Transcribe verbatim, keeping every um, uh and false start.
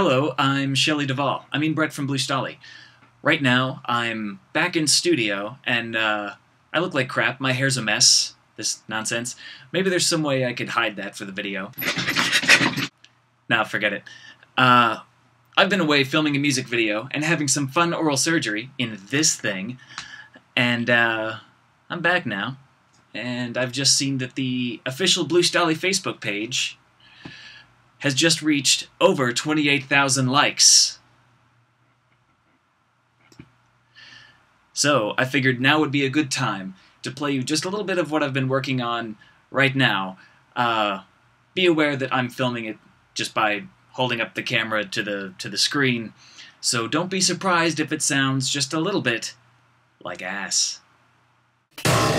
Hello, I'm Shelley Duvall. I mean Brett from Blue Stolly. Right now, I'm back in studio, and uh, I look like crap. My hair's a mess. This nonsense. Maybe there's some way I could hide that for the video. Nah, forget it. Uh, I've been away filming a music video and having some fun oral surgery in this thing, and uh, I'm back now. And I've just seen that the official Blue Stolly Facebook page has just reached over twenty-eight thousand likes. So I figured now would be a good time to play you just a little bit of what I've been working on right now. Uh, be aware that I'm filming it just by holding up the camera to the to the screen, so don't be surprised if it sounds just a little bit like ass.